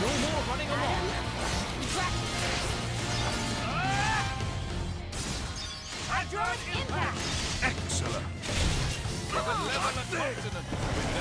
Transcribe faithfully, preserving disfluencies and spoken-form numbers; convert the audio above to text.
No more running along. Adroit impact! Excellent. With a level and continent.